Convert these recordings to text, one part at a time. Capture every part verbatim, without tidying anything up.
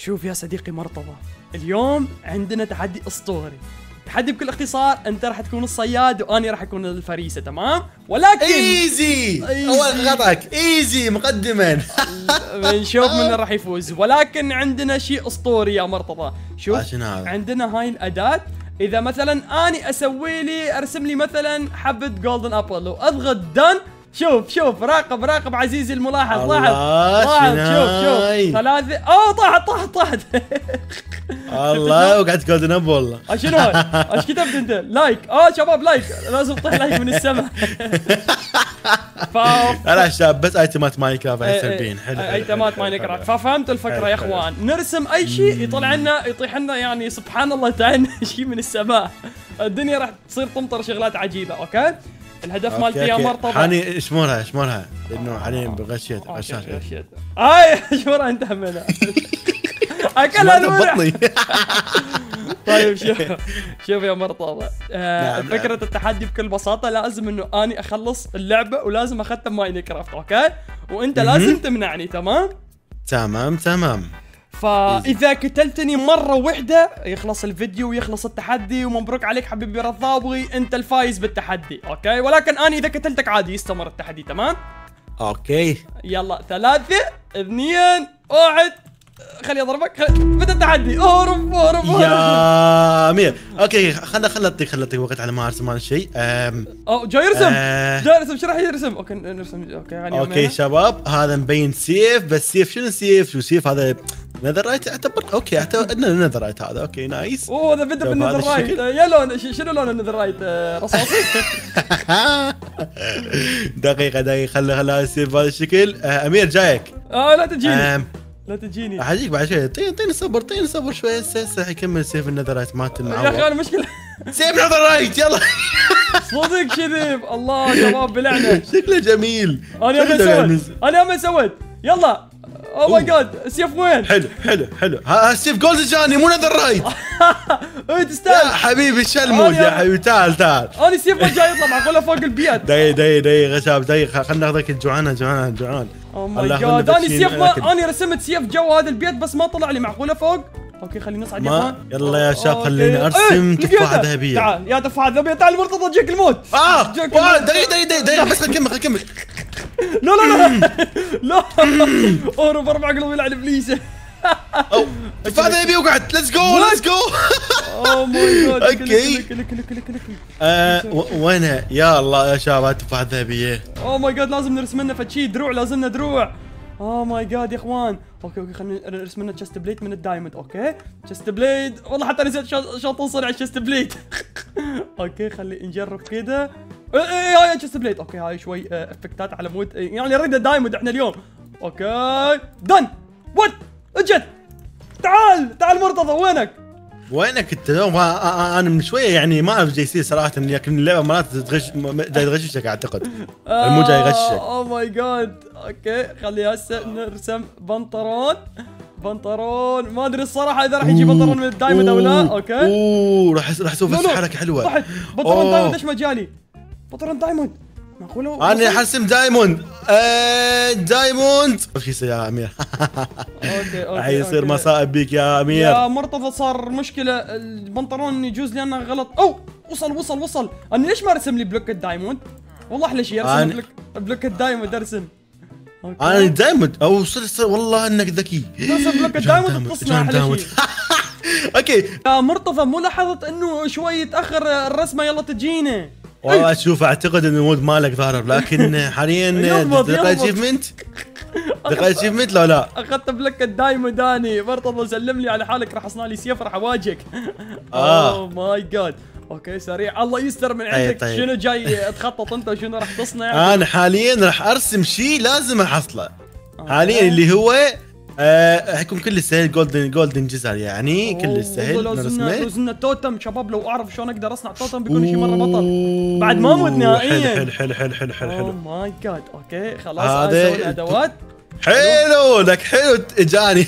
شوف يا صديقي مرتضى، اليوم عندنا تحدي اسطوري. تحدي بكل اختصار، انت راح تكون الصياد واني راح اكون الفريسه، تمام؟ ولكن ايزي اول خطأك ايزي مقدما. بنشوف من راح يفوز، ولكن عندنا شيء اسطوري يا مرتضى. شوف هذا؟ عندنا هاي الاداه، اذا مثلا اني اسوي لي ارسم لي مثلا حبه جولدن ابل واضغط دن، شوف شوف راقب راقب عزيزي الملاحظ، لاحظ لاحظ شوف شوف ثلاثة، اوه طاحت طاحت طاحت. الله وقعدت جولدن اب والله. شنو ايش كتبت انت؟ لايك، اه شباب لايك، لازم تطيح لايك من السماء. ف لا شباب بس ايتمات ماينكرافت سلبيين. حلو ايتمات ماينكرافت، ففهمتوا الفكره يا اخوان. نرسم اي شيء يطلع لنا يطيح لنا، يعني سبحان الله تعالى شيء من السماء. الدنيا راح تصير تمطر شغلات عجيبه. اوكي الهدف مالتي يا مرتضى حاني اشمرها اشمرها لانه حاليا بغشيت غشاش. اي اشمرها انت همنا اكلها بطني. طيب شوف شوف يا مرتضى، آه نعم فكرة نعم. التحدي بكل بساطة لازم انه اني اخلص اللعبة ولازم اختم ماينكرافت، اوكي؟ وانت لازم تمنعني، تمام؟ تمام تمام. فاذا قتلتني مرة واحدة يخلص الفيديو ويخلص التحدي، ومبروك عليك حبيبي رضاوي، انت الفايز بالتحدي، اوكي؟ ولكن اني اذا قتلتك عادي يستمر التحدي، تمام؟ اوكي يلا ثلاثة اثنين واحد، خلي اضربك. خلي... بدا التحدي. اهرب اهرب يا امير. اوكي خلنا خلنا اعطيك خلنا اعطيك وقت على ما ارسم هذا الشيء. اوه جاي يرسم أه... جاي يرسم. شو راح يرسم؟ اوكي نرسم. اوكي يعني اوكي شباب، هذا مبين سيف، بس سيف شنو سيف؟ شو سيف هذا؟ نذر رايت اعتبر. اوكي اعتبر انه نذر رايت هذا. اوكي نايس. اوه هذا بدا بالنذر رايت. يا لون شنو لون النذر رايت؟ رصاصي. دقيقه دقيقه خلي خلي السيف بهذا الشكل. آه امير جايك. اه لا تجيني لا تجيني احجيك بعد شوي. طين طين صبر طين صبر شوي. هسه راح يكمل سيف النذرايت مالت المعوض. يا اخي انا مشكله سيف نذرايت يلا. صدق كذب. الله شباب بلعنه. شكله جميل. انا ما سويت انا ما سويت. يلا اوه ماي جاد السيف وين؟ حلو حلو حلو. ها السيف جولد جاني مو نذرايت. ايه تستاهل يا حبيبي شلمود يا حبيبي. تعال تعال. انا السيف ما جاي يطلع معقوله فوق البيت. دقيقه دقيقه دقيقه شباب دقيقه خلنا ناخذك الجوعانه جوعانه جوعان. اوه ماي جاد انا السيف ما انا رسمت سيف جو هذا البيت بس ما طلع لي، معقوله فوق؟ اوكي خلينا نصعد يا يلا يا شباب خليني ارسم تفاحه ذهبيه. تعال يا تفاحه ذهبيه. تعال مرتضى جاك الموت. اه دقيقه دقيقه دقيقه بس خلينا نكمل خلينا نكمل. لا لا لا لا اهرب اربع قلوب يلعن ابليسه. او تفاحه ذهبيه وقعت. ليتس جو ليتس جو. اوه ماي جاد. اوكي وينها يا الله يا شباب التفاحه الذهبيه؟ اوه ماي جاد لازم نرسم لنا فشي دروع، لازم لنا دروع. اوه ماي جاد يا اخوان. اوكي اوكي خلينا نرسم لنا تشست بليد من الدايموند. اوكي تشست بليد، والله حتى نسيت شلون تنصنع التشست بليد. اوكي خلي نجرب كذا. اي اي هاي تشست بليد. اوكي هاي شوي افكتات على مود يعني نريد دايموند احنا اليوم. اوكي دن. وات اجت. تعال تعال مرتضى وينك؟ وينك انت اليوم؟ انا من شويه يعني ما اعرف جاي يصير صراحه، لكن اللعبه مرات تغش جاي يغششك اعتقد. مو جاي يغششك. اوه ماي جاد. اوكي خلي هسه نرسم بنطلون. بنطلون ما ادري الصراحه اذا راح يجي بنطلون من الدايموند او لا. اوكي اوه راح راح اسوي بس حركه حلوه. صحت بنطلون دايموند. ليش ما جاني بنطلون دايموند؟ معقوله انا حرسم دايموند. آه دايموند وش يصير يا امير؟ اوكي اوكي راح يصير مصائب بيك يا امير. يا مرتضى صار مشكله البنطلون يجوز لي انا غلط. او وصل وصل وصل. انا ليش ما رسم لي بلوك الدايموند؟ والله احلى شيء ارسم بلوك بلوك الدايموند ارسم. انا دايموند او صر والله انك ذكي. ارسم بلوك الدايموند تصنع احلى شيء. اوكي يا مرتضى مو لاحظت انه شوي يتاخر الرسمه يلا تجينا؟ والله شوف اعتقد ان المود مالك ضارب، لكن حاليا دقيقه اتشيفمنت دقيقه اتشيفمنت لا لا اخذت بلك الدايموند اني. مرتضى سلم لي على حالك راح اصنع لي سيف راح اواجهك. اوه ماي جاد. اوكي سريع الله يستر من عندك. طيب. شنو جاي تخطط انت وشنو راح تصنع؟ انا حاليا راح ارسم شيء لازم احصله حاليا اللي هو آه حيكون كل السهل جولدن جولدن جزر يعني كل السهل نرسمه. لازمنا توتم شباب، لو اعرف شلون اقدر اصنع توتم بيكون شيء مره بطل. بعد ما موت نهائيا. حلو حلو حلو حلو حلو حلو. اوه ماي جاد. اوكي خلاص اسوي الادوات. حلو لك حلو اجاني.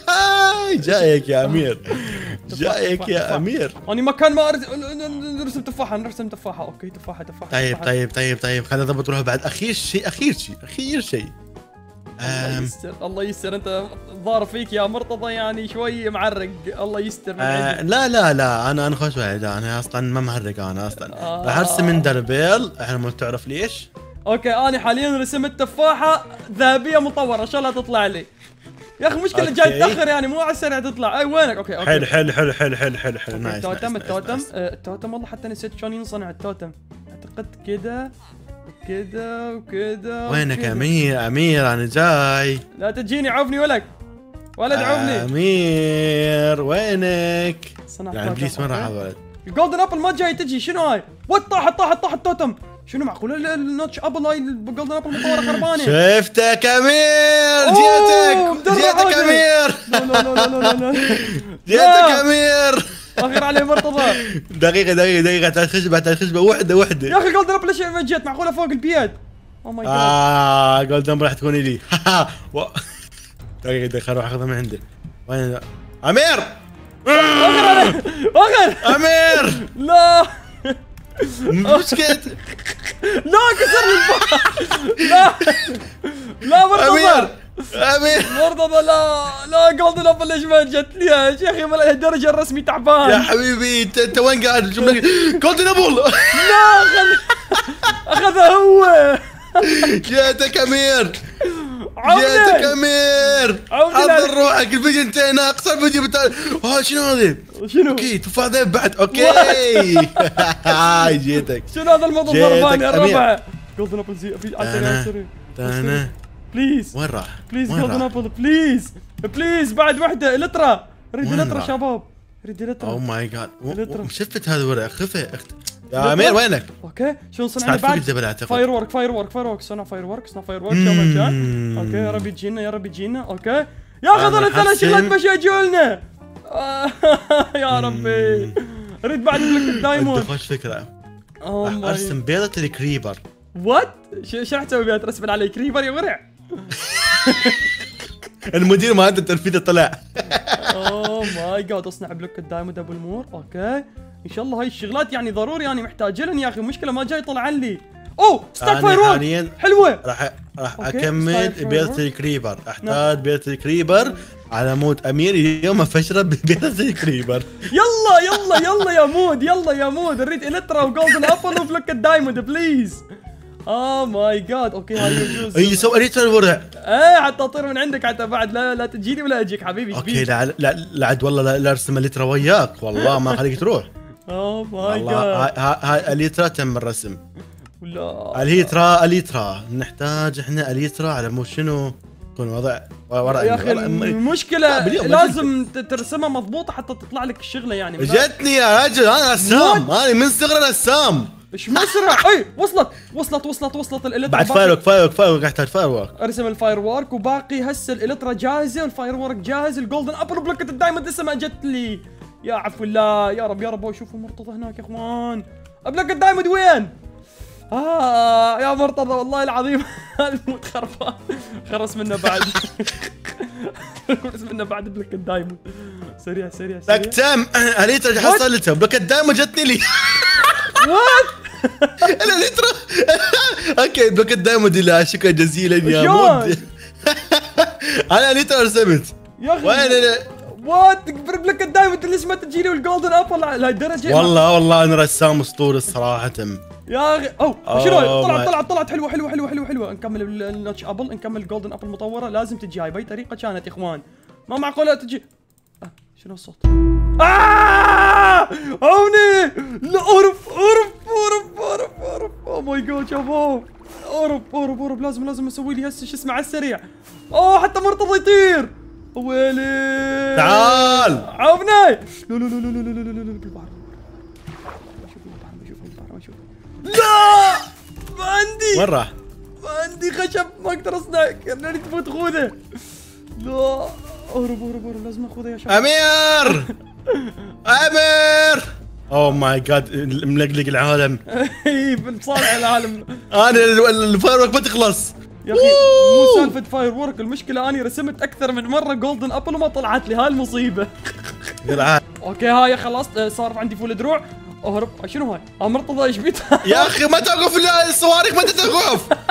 جايك يا امير جايك يا امير. انا مكان ما نرسم تفاحه نرسم تفاحه. اوكي تفاحه تفاحه. طيب طيب طيب طيب خلينا نضبط روحه بعد. اخير شيء اخير شيء اخير شيء الله يستر الله يستر. انت ظاهر فيك يا مرتضى يعني شوي معرق. الله يستر من آه لا لا لا انا انا خوش واحد، انا اصلا ما معرق انا اصلا. آه. راح ارسم من دربيل، احنا ما تعرف ليش. اوكي انا حاليا رسمت تفاحه ذهبيه مطوره ان شاء الله تطلع لي. يا اخي مشكله جاي تاخر يعني مو على السريع تطلع. اي وينك؟ اوكي اوكي حلو حلو حلو حلو حلو حلو حلو نايس. التوتم التوتم التوتم والله حتى نسيت شلون ينصنع التوتم. اعتقد كذا وكذا وكذا. وينك امير؟ امير انا جاي. لا تجيني عوفني ولك ولد عوفني. امير وينك؟ صنع يعني ابليس وين راح الولد؟ الجولدن ابل ما جاي تجي. شنو هاي؟ وات طاحت طاحت طاحت التوتم. شنو معقول النوتش ابل هاي الجولدن ابل مطوره خربانه؟ شفتك امير جيتك جيتك امير. لا لا لا لا لا لا جيتك امير. اخر عليه مرتضى. دقيقة دقيقة دقيقة تعال خشبة تعال خشبة وحدة وحدة. يا اخي جولدن ابل ليش ما جيت؟ معقولة فوق البيد؟ او ماي جاد. اه جولدن راح تكون لي. دقيقة دقيقة خل اروح اخذها من عنده. وين امير؟ اخر عليه اخر. امير لا مشكلة. لا كسر لي الباب. لا لا مرتضى. امير امير مرتضى لا لا جولدن ابل ليش ما جت لي يا شيخي؟ الدرجة الرسمي تعبان يا حبيبي. انت انت وين قاعد؟ جولدن ابل. لا خل اخذها هو. جيتك امير. عودي جيتك امير. عودي حضر روحك الفيديو انتهى ناقص الفيديو بتاع. اه شنو هذا؟ شنو؟ اوكي تفاح ذيب بعد. اوكي هاي جيتك. شنو هذا الموضوع ضرباني الربع؟ جولدن ابل زي في على السريع السريع. انا بليز وين راح؟ بليز جولدن ابل بليز بليز بعد وحده الترا. اريد الترا شباب اريد الترا. اوه ماي جاد الترا. شفت هذا الورق خفي اخت يا امير وينك؟ اوكي شلون صنعنا بعد؟ بعد فاير وورك فاير وورك فاير وورك صنع فاير وورك صنع فاير وورك شو مكان. اوكي يا رب يجينا يا رب يجينا. اوكي يا اخي ظل الثلاث شغلات مش يجولنا. يا ربي اريد بعد بلك الدايموند. خوش فكره. راح ارسم بيضة الكريبر. وات؟ شو راح تسوي بيها؟ ترسم علي كريبر يا ورع؟ المدير ما عنده تنفيذ طلع. اوه ماي جاد اصنع بلوك الدايموند ابو المور. اوكي ان شاء الله هاي الشغلات يعني ضروري يعني محتاجلن يا اخي. مشكله ما جاي يطلع لي. اوه ستاك فاير وورك حلوه. راح راح اكمل بيضة الكريبر. احتاج بيضة الكريبر على مود امير اليوم افشره ببيضة الكريبر. يلا يلا يلا يا مود يلا يا مود. اريد الترا وجولدن ابل وبلوك الدايموند بليز. اه ماي جاد. اوكي هاي يجوز. اي سو اريد الورع. ايه حتى اطير من عندك حتى بعد. لا لا تجيني ولا اجيك حبيبي. اوكي لا لا لا عاد والله لا, لا ارسم اليترا وياك والله ما خليك تروح. اوه ماي جاد. والله هاي اليترا تم الرسم. لا اليترا اليترا نحتاج احنا اليترا على مو شنو يكون وضع ورا يا اخي المشكله لازم ترسمها مضبوطه حتى تطلع لك الشغله يعني. جتني يا رجل انا رسام. انا من صغري رسام. ايش مسرع. اي وصلت وصلت وصلت وصلت الالترا. بعد فاير فاير فاير احتاج فاير وورك. ارسم الفاير وورك وباقي هسه الالترا جاهزه والفاير وورك جاهز. الجولدن ابل وبلوكة الدايموند لسه ما جت لي. يا عفو الله يا رب يا رب. شوفوا مرتضى هناك يا اخوان. بلوكة الدايموند وين؟ آه يا مرتضى والله العظيم الموت خربان. خرس منه بعد. خرس منه بعد بلوك الدايموند. سريع سريع سريع. لك تم اليترا حصلتها بلوك الدايموند جتني لي. وات؟ اليترا. اوكي بلوك الدايموند لا شكرا جزيلا يا مود. انا اليترا رسمت. يا اخي وين وات بلوك الدايموند ليش ما تجي لي والجولدن ابل لهالدرجه؟ والله والله انا رسام اسطوري الصراحه. يا اخي اوه شنو طلعت طلعت طلعت حلوه حلوه حلوه حلوه حلوه. نكمل النوتش ابل نكمل الجولدن ابل مطوره. لازم تجي هاي باي طريقه كانت يا اخوان. ما معقوله تجي. آه شنو الصوت؟ آه هوني لا اورف اورف اورف اورف اورف. اوه ماي جاد شباب اورف اورف اورف. لازم لازم اسوي لي هسه شو اسمه على السريع. اوه حتى مرتضى يطير. ويلي تعال عوفني. لا لا لا لا لا لا لا لا بالبحر. لا ما عندي. وين راح؟ ما عندي خشب ما اقدر اصنع. خليني تفوت خوذه. لا اهرب اهرب اهرب لازم اخذها يا شباب. امير امير. اوه ماي جاد ملقلق العالم. اي بنصارع العالم. انا الفاير وورك ما تخلص يا اخي مو سالفه فاير وورك. المشكله اني رسمت اكثر من مره جولدن ابل وما طلعت لي. هاي المصيبه. اوكي هاي خلاص صار عندي فول دروع. اهرب. شنو هاي؟ اه مرتضى ايش بيتها؟ يا اخي ما توقف الصواريخ ما توقف.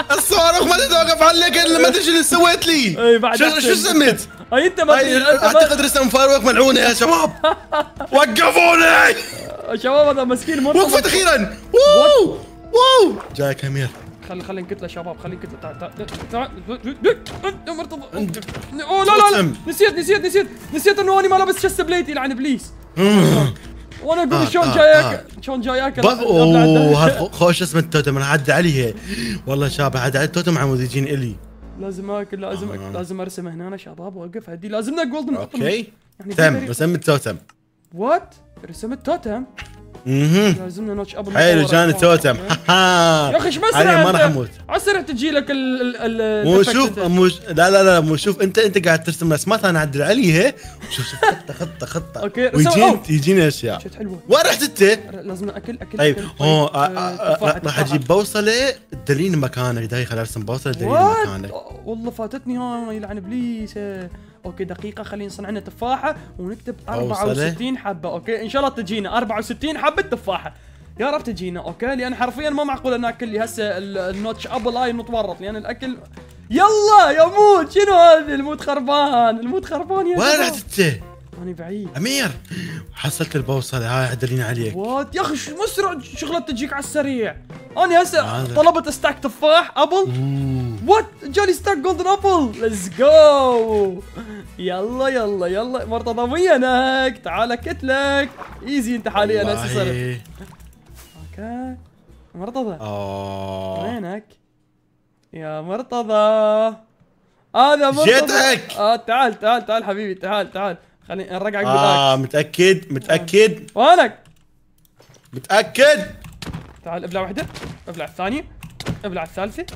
الصاروخ ما تتوقف عليك الا ما ادري شو اللي سويت لي. اي بعد شو شو سميت؟ اي انت ما اعتقد رسم فاروق ملعونه يا شباب. وقفوني شباب هذا مسكين مرتضى. وقفت اخيرا. واو واو جايك امير. خلي خلي نقتله شباب خلي نقتله. تعال تعال تعال مرتضى. اوه لا لا نسيت نسيت نسيت نسيت انه اني ما لابس شست بليت يلعن ابليس. وانا اقول شلون جايك شلون جايك. اوه هذا خوش اسم التوتم انا عدى عليه والله شابه عدى على التوتم عمود يجيني الي. لازم اكل لازم أكل. لازم ارسم هنا شباب وقف هدي لازمنا جولدن. اوكي تم رسم التوتم. وات رسم التوتم. اها لازمنا نوتش ابل. حلو جاني توتم. يا اخي ايش مسرع ما راح اموت. عسرع تجي لك ال ال مو شوف مو لا لا لا مو شوف انت انت قاعد ترسم رسمات انا اعدل عليها. شوف شوف خطه خطه خطه اوكي ويجيني يجيني اشياء حلوه. وين رحت انت؟ لازم اكل اكل طيب هو راح اجيب بوصله تدليني مكانك دقيقه خليني ارسم بوصله تدليني مكانك. والله فاتتني هاي يلعن ابليس. اوكي دقيقه خلينا نصنع لنا تفاحه ونكتب أربعة وستين حبه. اوكي ان شاء الله تجينا أربعة وستين حبه تفاحه يا رب تجينا. اوكي لان حرفيا ما معقول ناكل لي هسه النوتش ابل هاي نتورط لان الاكل. يلا يا مود شنو هذا المود خربان المود خربان يا وين رحت انت؟ انا بعيد امير حصلت البوصله هاي عدلين عليك. وات يا اخي مسرع شغله تجيك على السريع. انا هسه طلبت ستاك تفاح ابل. وات جالي ستاك جولدن ابل. ليتس جو يلا يلا يلا مرتضى وينك تعال كتلك ايزي انت حاليا هسه صرت. اوكي مرتضى وينك يا مرتضى؟ هذا مرتضى جيتك. اه تعال تعال تعال حبيبي تعال تعال خليني نرجعك بالله. اه متاكد متاكد وينك؟ متاكد. تعال ابلع واحده ابلع الثانيه ابلع الثالثه.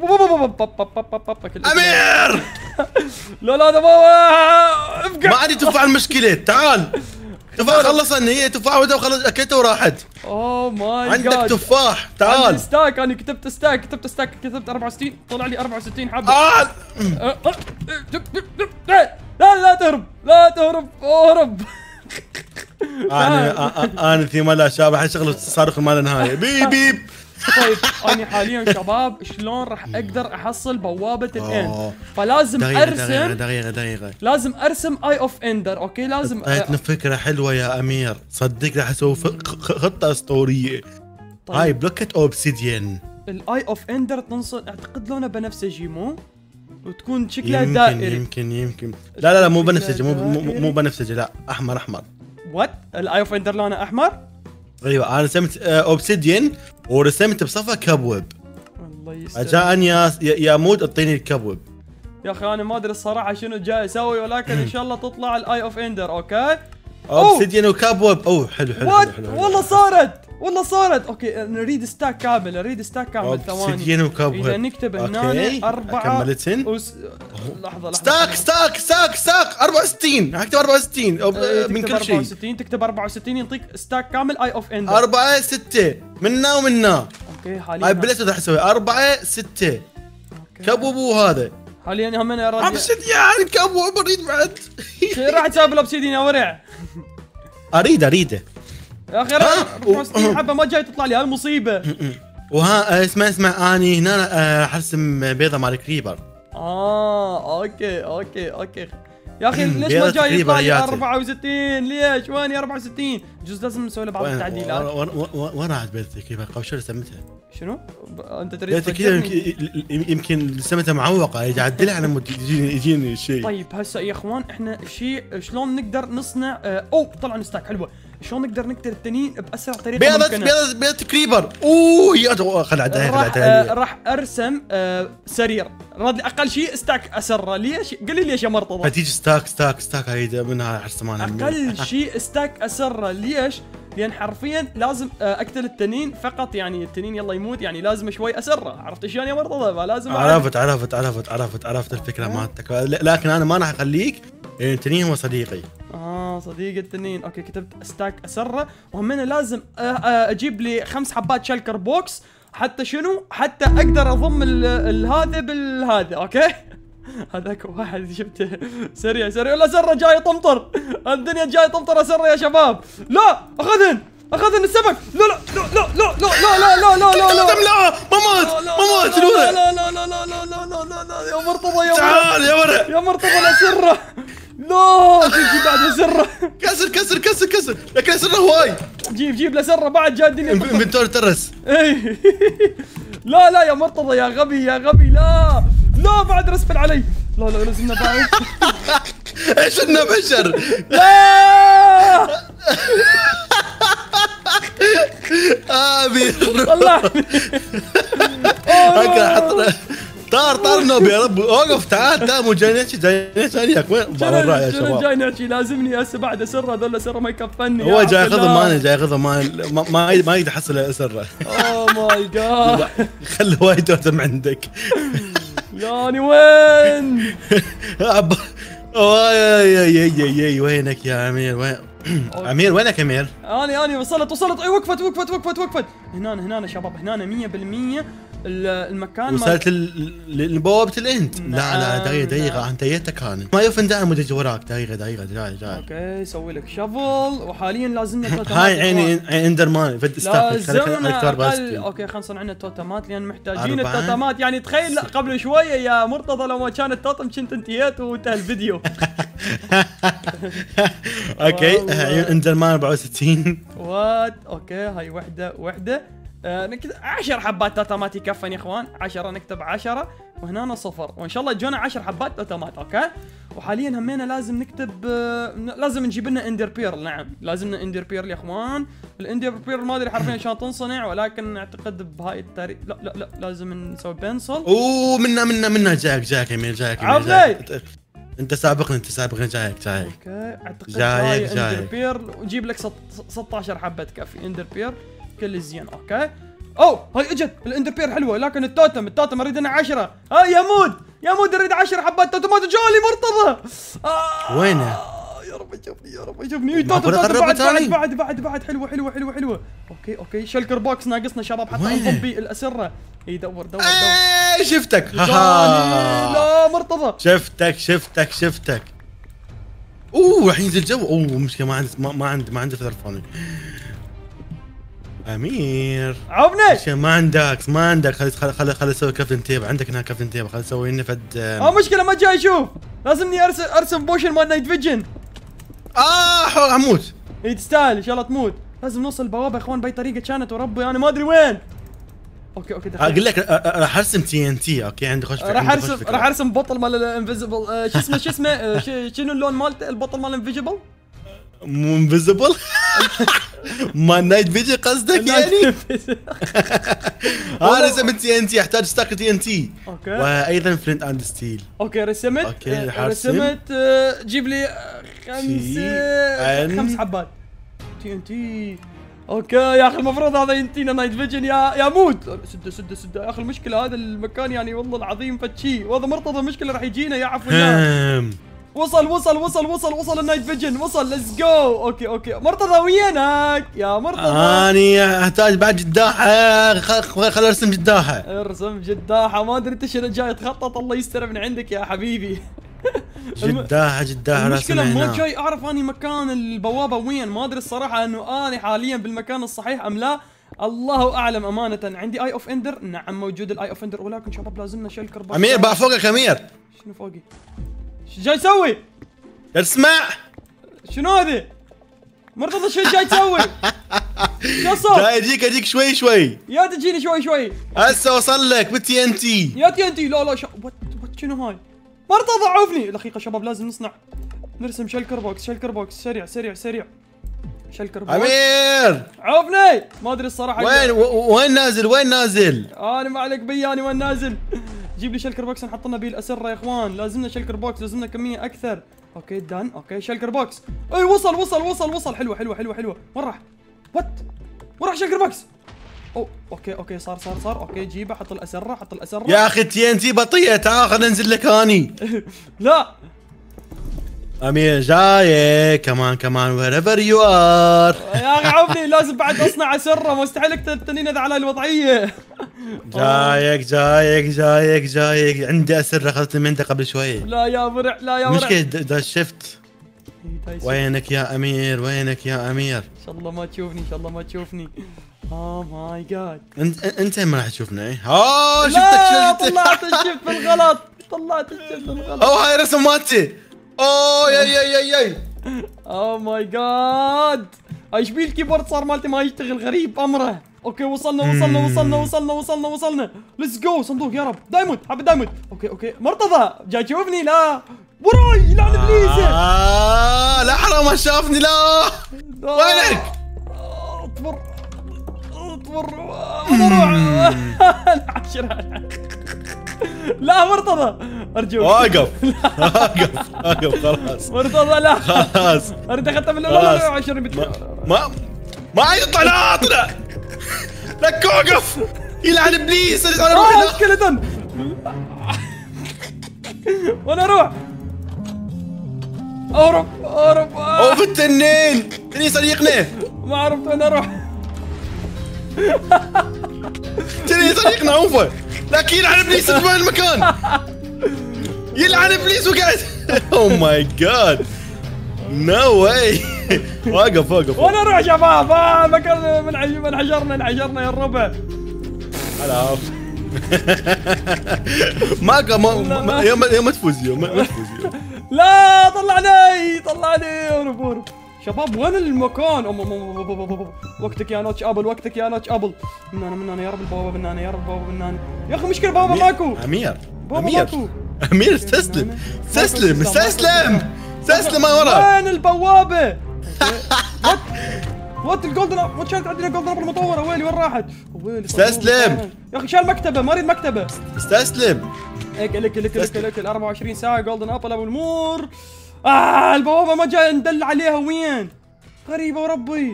امير لا لا هذا ما ما عندي تفاح المشكله. تعال تفاح خلصني هي تفاح وده وخلص اكلته وراحت. اوه ماي جاد عندك تفاح تعال. عندي ستاك انا كتبت ستاك كتبت ستاك كتبت أربعة وستين طلع لي أربعة وستين حبه. آه. لا لا تهرب لا تهرب اهرب. انا انا في ملا شابه شغله صاروخ ما له نهايه بيب بيب. طيب انا حاليا شباب شلون راح اقدر احصل بوابه الان؟ فلازم ارسم دقيقه دقيقه دقيقه لازم ارسم اي اوف اندر. اوكي لازم اعطيتنا فكره حلوه يا امير صدق راح اسوي خطه اسطوريه. طيب. هاي بلوكة اوبسيديان. الاي اوف اندر تنصل اعتقد لونه بنفسجي مو وتكون شكلها يمكن دائري. يمكن يمكن لا لا لا مو بنفسجي مو مو بنفسجي لا احمر احمر. وات الاي اوف اندر لونه احمر؟ ايوه انا رسمت اوبسيديان ورسمت بصفه كبوب. الله يستر. اجاني يا يا مود اعطيني الكبوب. يا اخي انا ما ادري الصراحه شنو جاي اسوي ولكن ان شاء الله تطلع الاي اوف اندر. اوكي اوبسيديان وكبوب. اوه حلو حلو حلو, حلو والله صارت والله صارت. اوكي نريد ستاك كامل نريد ستاك كامل. ثواني اوبسيديان وكبوب. اذا نكتب هنا أربعة كملتن وس... لحظه لحظه ستاك ستاك ستاك ستاك أربعة وستين هكتب أربعة وستين أو من كل شيء. أربعة وستين تكتب أربعة وستين يعطيك ستاك كامل اي اوف اندر. أربعة ستة منا ومنا. اوكي حاليا هاي بليت راح اسوي أربعة ستة كبوب وهذا حاليا هم انا اوبسيديان كبوب اريد بعد. شو راح تسوي بالاوبسيديان يا ورع؟ اريد اريده يا اخي أربعة وستين حبه ما جاي تطلع لي هالمصيبه. وها اسمع اسمع اني هنا راح ارسم بيضه مال كريبر. اه اوكي اوكي اوكي يا اخي ليش ما جاي يطلع لي أربعة وستين؟ ليش وين أربعة وستين؟ جزء لازم نسوي له بعض التعديلات. وين راحت بيضتي كريبر؟ قبل شو رسمتها؟ شنو؟ انت تريد بيضتي كذا يمكن رسمتها معوقه يعدلها على مود يجيني يجيني شيء. طيب هسه يا اخوان احنا شيء شلون نقدر نصنع اوه طلع ستاك حلوه. شلون نقدر نقتل التنين باسرع طريقه بيضة ممكنه؟ بيضة بيضة كريبر. اوه يا خل عدها راح آه راح ارسم آه سرير رد اقل شيء ستاك اسره. ليش؟ قل لي ليش يا مرتضى؟ فتيجي ستاك ستاك ستاك هاي منها ارسمانها اقل شيء ستاك اسره. ليش؟ لان حرفيا لازم آه اقتل التنين فقط يعني التنين يلا يموت يعني لازم شوي اسره. عرفت شلون يا مرتضى؟ فلازم عرفت عرفت عرفت عرفت عرفت الفكره مالتك لكن انا ما راح اخليك التنين هو صديقي. اه صديق التنين. اوكي كتبت ستاك اسره وهمنا لازم اجيب لي خمس حبات شلكر بوكس حتى شنو؟ حتى اقدر اضم هذا بالهذا. اوكي هذاك واحد شفته سريع سريع. لا سره جاي طمطر الدنيا جاي طمطر سره يا شباب. لا اخذهن اخذنا السمك. لا لا لا لا لا لا لا لا لا لا لا لا ما مات ما مات الورق. لا لا لا لا لا لا لا لا لا يا مرتضى يا تعال يا ورق يا مرتضى الاسره. لا جيب بعد الاسره. كسر كسر كسر كسر لكن اسره هواي. جيب جيب الاسره بعد جاي الدنيا. انفنتوري ترس. اي لا لا يا مرتضى يا غبي يا غبي. لا لا بعد رسفل علي. لا لا لازمنا بعد. ايش انه بشر. لا امير والله هكا حط طار طار نوب يا رب. اوقف تعال تعال مو جاي نحكي جاي نحكي وين برا يا شباب. جاي نحكي لازمني هسه بعد اسره. هذول اسره ما يكفني. هو جاي ياخذهم ماني جاي ياخذهم ما ما ما يقدر يحصل اسره. اوه ماي جاد خلي وايد توتم عندك. ياني وين؟ يا يا يا يا وينك يا امير وين؟ امير وينك امير؟ اني اني وصلت وصلت. اي وقفت وقفت وقفت وقفت. هنا هنا شباب هنا مية بالمية المكان. وصلت لبوابة الانت. لا لا دقيقة دقيقة انت جيتك انا ما يوفن دائما مدج وراك. دقيقة دقيقة جاي جاي. اوكي سوي لك شفل وحاليا لازمنا توتمات. هاي عيني عين اندرمان فد ستاف. لازمنا أقل... اوكي خلينا نصنع لنا توتمات لان محتاجين التوتمات. يعني تخيل قبل شوية يا مرتضى لو ما كان التوتم كنت انتهيت وانتهى الفيديو. اوكي عيون اندرمان أربعة وستين. وات اوكي هاي وحده وحده. آه نكتب عشر حبات توتمات يكفن يا اخوان. عشرة نكتب عشرة وهنا صفر وان شاء الله يجونا عشر حبات توتمات. اوكي وحاليا همينا لازم نكتب آه لازم نجيب لنا اندر بيرل. نعم لازمنا اندر بيرل يا اخوان. الاندر بيرل ما ادري حرفيا شلون تنصنع ولكن اعتقد بهاي التاريخ. لا لا لا لازم نسوي بنسل. اوه منا منا منا جاك جاك يمين جاك عبلي انت سابقني انت سابقني جايك جايك. اوكي اعتقد جايك جايك اندر بيرل وجيب لك ستة عشر حبه تكفي اندر بيرل كل زين. اوكي اوه هاي اجت الاندر بير حلوه لكن التوتم التوتم اريد انا عشرة. ها يا مود يا مود اريد عشرة حبات توتمات. جالي مرتضى. آه وينه؟ يا رب يشوفني يا رب يشوفني. توتم توتم بعد بعد بعد بعد بعد حلوه حلوه حلوه حلوه. اوكي اوكي شلكر بوكس ناقصنا شباب حتى نضبي الاسره. اي دور دور دور. اي شفتك. لا مرتضى شفتك شفتك شفتك. اوه راح ينزل جو. اوه مشكله ما عندي ما عندي ما عندي تلفوني. امير عبني ما عندك ما عندك. خلي خلي خلي اسوي كابتن تيب. عندك هنا كابتن تيب. خلي اسوي لنا فد. اه مشكله ما جاي اشوف. لازمني ارسم ارسم بوشن مال نايت فيجن. اه اموت. اي تستاهل ان شاء الله تموت. لازم نوصل البوابه يا اخوان باي طريقه كانت وربي انا ما ادري وين. اوكي اوكي دخل. اقول لك راح ارسم تي ان تي. اوكي عندي خوش فكره. راح ارسم راح ارسم بطل مال الانفيزبل. شو اسمه شو اسمه شنو اللون مالته البطل مال الانفيزبل؟ مو انفيزبل. ما نايت فيجن قصدك يعني؟ انا رسمت تي ان تي احتاج ستاك تي ان تي. اوكي وايضا فلنت اند ستيل. اوكي رسمت. اوكي رسمت. جيب لي خمس خمس حبات تي ان تي. اوكي يا اخي المفروض هذا ينتينا نايت فيجن يا يا مود. سده سده سده يا اخي المشكله هذا المكان يعني والله العظيم فتشي. وهذا مرتضى المشكله راح يجينا يا عفو الله. وصل وصل وصل وصل وصل النايت فيجن وصل. ليتس جو. اوكي اوكي مرتضى وينك يا مرتضى؟ اني احتاج بعد جداحه. خل ارسم جداحه. ارسم جداحه. ما ادري انت شنو جاي تخطط. الله يستر من عندك يا حبيبي. جداحه جداحه. المشكله ما جاي اعرف اني مكان البوابه وين. ما ادري الصراحه انه اني حاليا بالمكان الصحيح ام لا. الله اعلم امانه. عندي اي اوف اندر. نعم موجود الاي اوف اندر ولكن شباب لازمنا شلكر. امير بقى فوقك امير. شنو فوقي؟ شو جاي تسوي؟ اسمع شنو هذي؟ مرتضى شو جاي تسوي؟ شو صار؟ جاي اجيك اجيك شوي شوي. يا تجيني شوي شوي. هسه وصل لك بالتي ان تي. يا تي ان تي. لا لا شو وات وات شنو هاي؟ مرتضى عوفني. دقيقة شباب لازم نصنع نرسم شلكر بوكس. شلكر بوكس سريع سريع سريع. شلكر بوكس. امير عوفني. ما ادري الصراحة وين وين نازل وين نازل؟ انا ما عليك بي انا وين نازل. جيب لي شلكر بوكس نحط لنا بيه الاسره يا اخوان. لازمنا شلكر بوكس لازمنا كميه اكثر. اوكي دان. اوكي شلكر بوكس. اي وصل وصل وصل وصل. حلوه حلوه حلوه حلوه. وين راح؟ وات وين راح شلكر بوكس؟ اوه اوكي اوكي صار صار صار. اوكي جيبه حط الاسره حط الاسره. يا اخي تي ان تي بطيئه. تعال خلينا ننزل لك اني. لا امير جاي كمان كمان ويريفر يو ار. يا اخي عوفني لازم بعد اصنع اسره. مستحيل تنين على الوضعيه. جايك جايك جايك جايك. عندي اسره اخذت من عندك قبل شوي. لا يا برع لا يا برع. مشكلة دا شفت. هاي وينك يا امير وينك يا امير؟ ان شاء الله ما تشوفني ان شاء الله ما تشوفني. اوه ماي جاد. انت انت ما راح تشوفنا ايه؟ اه شفتك لا شفتك طلعت الشيب بالغلط، طلعت الشيب بالغلط. اوه هاي رسم مالتي. اوه يا يا يا يا اوه ماي جاد. ايش بيه الكيبورد صار مالتي ما يشتغل غريب امره. اوكي وصلنا وصلنا وصلنا وصلنا وصلنا وصلنا. ليتس جو. صندوق يا رب. دايموند حبة دايموند. اوكي اوكي مرتضى جاي تشوفني؟ لا وراي لعن ابليسه. آه لا حرام ما شافني. لا وينك؟ اطفر اطفر وانا اروح. لا مرتضى ارجوك واقف واقف واقف خلاص مرتضى لا خلاص. انت اخذت من الاول عشرين بت... ما ما يطلع. لا طلع لك وقف يلعن ابليس. اه سكلتون وانا اروح اهرب اهرب. اوف التنين تنين صديقنا. ما عرفت وين اروح. تنين صديقنا اوفا. لكن يلعن ابليس في المكان. يلعن ابليس وقعد. اوه ماي جاد نو واي. واقف واقف وانا اروح شباب. اه مكان من عج- من حجرنا انحجرنا يا الربع. هلا ما ما ما يوم يوم تفوز يوم ما تفوز يوم. لا طلعني طلعني. اهرب اهرب شباب. وين المكان؟ أم أم أم أم أم أم. وقتك يا نوتش ابل وقتك يا نوتش ابل. من انا من انا يا رب البوابه من انا يا رب البوابه من انا. يا اخي مشكله بابا ماكو. امير بابا امير ماكو. امير استسلم استسلم استسلم استسلم ما ورا. وين البوابه؟ وات وات الجولدن اب. وات شالت عندنا جولدن اب المطوره. ويلي وين راحت؟ ويلي استسلم يا اخي شال مكتبه ما اريد مكتبه. استسلم. هيك لك لك لك لك ال أربعة وعشرين ساعه جولدن ابل ابو المور. اه البوابه ما جاي ندل عليها. وين؟ غريبه وربي.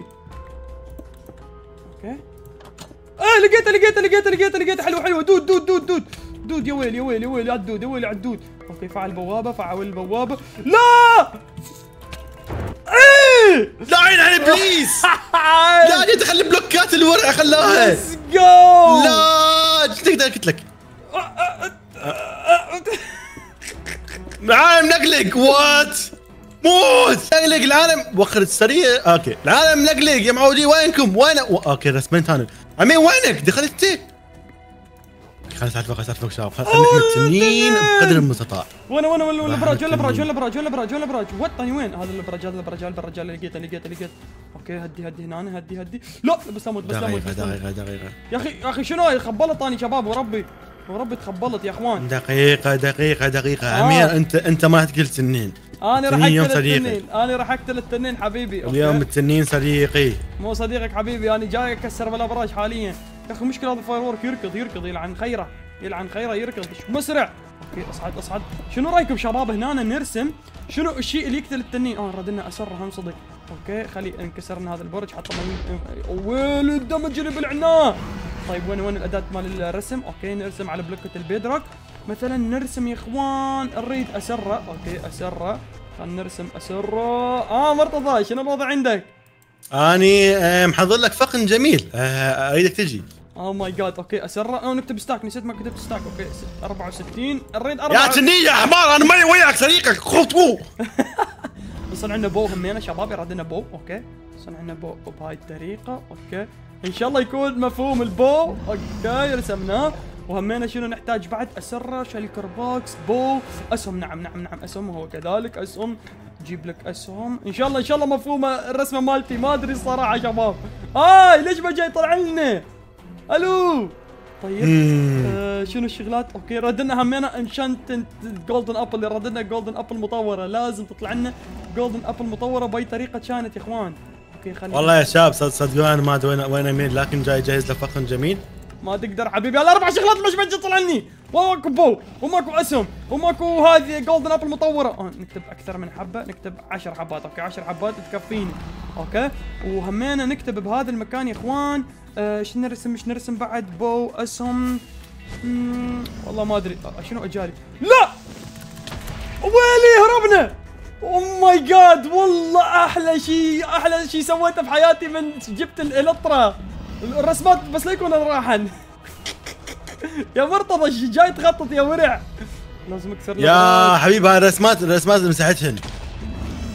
اوكي اه لقيتها لقيتها لقيتها لقيتها لقيتها. حلوه حلوه. دود دود دود دود دود. يا ويلي يا ويلي يا ويلي على الدود يا ويلي على الدود. اوكي فعل البوابه فعل البوابه. لا ايه لا عين على ابليس. لا جيت اخلي بلوكات الورقه خلاها. ليتس جو. لا تقدر قلت لك العالم نقلق. وات موت نقلق العالم. وخر السريع. اوكي العالم نقلق يا معودي. وينكم وين و... اوكي رسمين ثاني. عمين وينك دخلت انت؟ خلاص تعال فوق تعال فوق شباب. خلينا نحمي التنين بقدر المستطاع. وانا وانا وين الابراج وين الابراج وين الابراج وين الابراج وين الابراج. وات ثاني وين هذا الابراج هذا الابراج هذا الرجال اللي لقيته لقيته لقيته. اوكي هدي هدي هنا هدي هدي. لا بس اموت بس اموت. دقيقة دقيقة دقيقة يا اخي يا اخي شنو خبلت اني شباب وربي وربي تخبلت يا اخوان. دقيقة دقيقة دقيقة. آه. امير انت انت ما تقتل تنين. انا راح تنين اقتل صديقي. التنين. انا راح اقتل التنين حبيبي. أوكي. اليوم التنين صديقي. مو صديقك حبيبي. انا جاي اكسر بالابراج حاليا. يا اخي مشكلة هذا الفاير وورك يركض يركض يلعن خيره يلعن خيره يركض مسرع. اوكي اصعد اصعد. شنو رايكم شباب هنا نرسم شنو الشيء اللي يقتل التنين؟ اه ردنا اسره هم صدق. اوكي خلي انكسرنا هذا البرج حتى ما وين الدمج اللي بلعناه. طيب وين وين الاداه مال الرسم؟ اوكي نرسم على بلوكة البيدروك مثلا. نرسم يا اخوان نريد اسره. اوكي اسره خلينا نرسم اسره. اه مرتضى شنو الوضع عندك؟ اني آه، محضر لك فقن جميل. آه، اريدك تجي. اوه ماي جاد. اوكي اسره. او نكتب ستاك نسيت ما كتبت ستاك. اوكي أربعة وستين نريد أربعة. يا تنين يا حمار انا ماني وياك صديقك خطوه. وصل عندنا بو همينا شباب يراد لنا بو. اوكي وصل عندنا بو بهاي الطريقه. اوكي ان شاء الله يكون مفهوم البو. اوكي رسمناه. وهمينا شنو نحتاج بعد؟ اسره شالكر بوكس بو اسهم. نعم نعم نعم اسهم. وهو كذلك اسهم. جيب لك اسهم ان شاء الله ان شاء الله مفهومه الرسمه مالتي. ما ادري الصراحه شباب. آه ليش ما جاي يطلع لنا؟ الو طيب آه شنو الشغلات؟ اوكي ردنا همينا انشانت جولدن ابل اللي ردنا جولدن ابل مطوره. لازم تطلع لنا جولدن ابل مطوره باي طريقه كانت يا اخوان. اوكي خلينا والله يا شباب صدقوني انا ما ادري وين وين امين لكن جاي جاهز لفقن جميل. ما تقدر حبيبي. الاربع شغلات مش بتجي تطلع لي. وماكو بو وماكو اسهم وماكو هذه جولدن ابل مطوره. آه نكتب اكثر من حبه. نكتب عشر حبات. اوكي عشر حبات تكفيني. اوكي وهمينا نكتب بهذا المكان يا اخوان. آه ايش نرسم ايش نرسم بعد؟ بو اسهم. مم والله ما ادري. آه شنو اجالي؟ لا ويلي هربنا. اوه ماي جاد والله احلى شيء احلى شيء سويته في حياتي من جبت الالترا. الرسمات بس لا يكون راحن. يا مرتضى جاي تخطط يا ورع. لازم اكسر يا حبيبي هاي الرسمات الرسمات اللي مسحتهن.